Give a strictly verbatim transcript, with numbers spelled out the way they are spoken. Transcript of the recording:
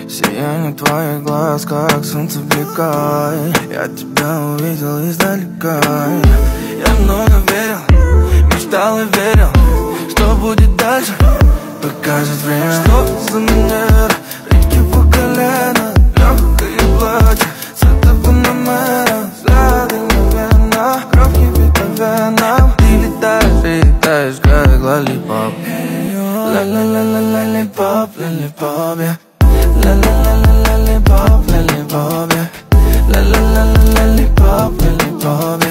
Сияние твоих глаз, как солнце блика. Я тебя увидел издалека. Я много верил, мечтал и верил, что будет дальше, покажет время. Что за манера, реки по колено, легкое платье, цвета панамера, взгляды мгновенно, кровь кипит по венам. Ты летаешь, ты летаешь, как лолипоп. Ла-ла-ла-ла-лолипоп, лолипоп, я. Ла-ла-ла-ла-лолипоп, лолипоп, я. Ла-ла-ла-ла-лолипоп, лолипоп, я.